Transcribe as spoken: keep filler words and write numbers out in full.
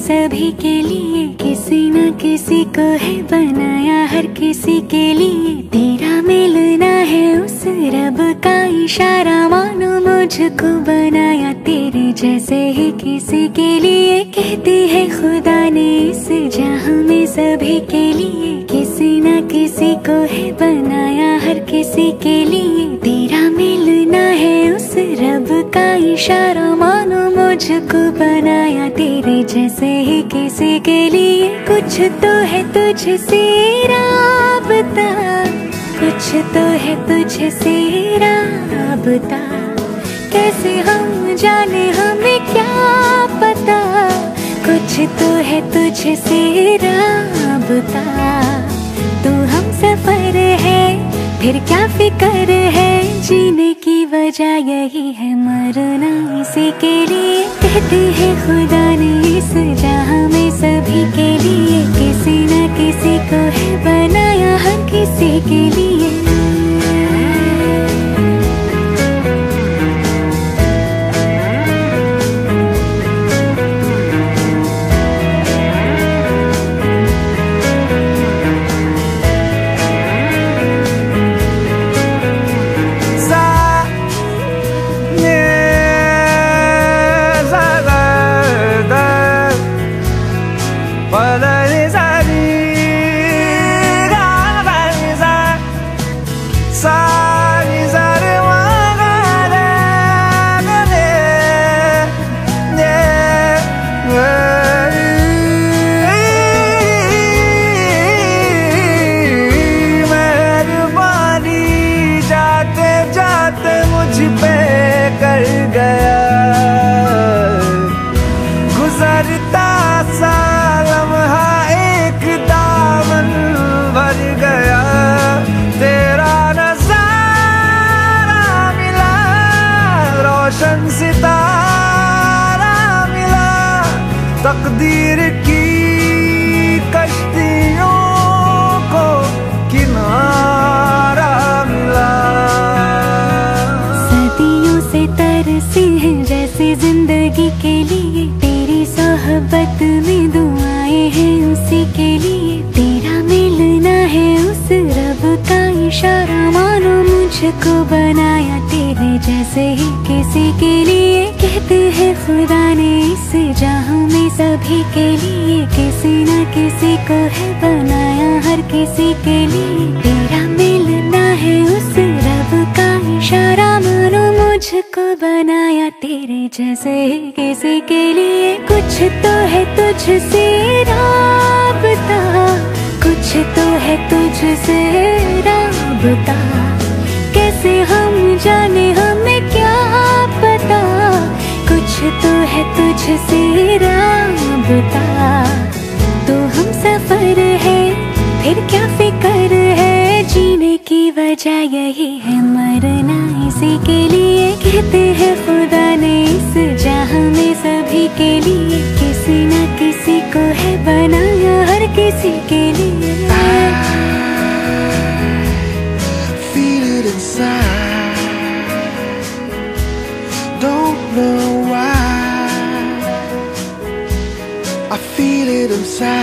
सभी के लिए, किसी न किसी को है बनाया हर किसी के लिए। तेरा मिलना है उस रब का इशारा, मानो मुझको बनाया तेरे जैसे ही किसी के लिए। कहती है खुदा ने इस जहां में सभी के लिए, किसी न किसी को है बनाया हर किसी के लिए। तेरा मिलना है उस रब का इशारा, मानो मुझको बनाया तेरे जैसे ही किसी के लिए। कुछ तो है तुझसे राबता, कुछ तो है तुझसे राबता, कैसे हम जाने हमें क्या पता। कुछ तो है तुझसे राबता, तू हम सफर है फिर क्या फिक्र है। जीने की वजह यही है, मरना इसी के लिए। कहते हैं खुदा ने इस जहां में सभी के लिए, किसी न किसी को है बनाया हर किसी के लिए। गुजरता सा लम्हा एक दामन भर गया, तेरा नजारा मिला, रोशन सितारा मिला। तकदीर की कश्तियों को किनारा मिला। सदियों से तरसी है जैसे जिंदगी के लिए, तेरी सोहबत में दुआएं हैं उसी के लिए। तेरा मिलना है उस रब का इशारा, मानो मुझको बनाया तेरे जैसे ही किसी के लिए। कहते हैं खुदा ने इस जहां में सभी के लिए, किसी न किसी को है बनाया हर किसी के लिए। तेरा मिलना है उस रब का इशारा, मानो मुझको बनाया तेरे जैसे ही किसी के लिए। कुछ तो है तुझसे राबता, कुछ तो है तुझसे राबता, कैसे हम जाने हमें क्या पता। कुछ तो है तुझसे राबता, तो हम सफर है फिर क्या फिक्र है। जीने की वजह यही है, मरना इसी के लिए। कहते हैं खुदा ने इस जहां में सभी के लिए, किसी न किसी को है बनाया हर किसी के लिए। Feel it inside, don't know why. I feel it inside.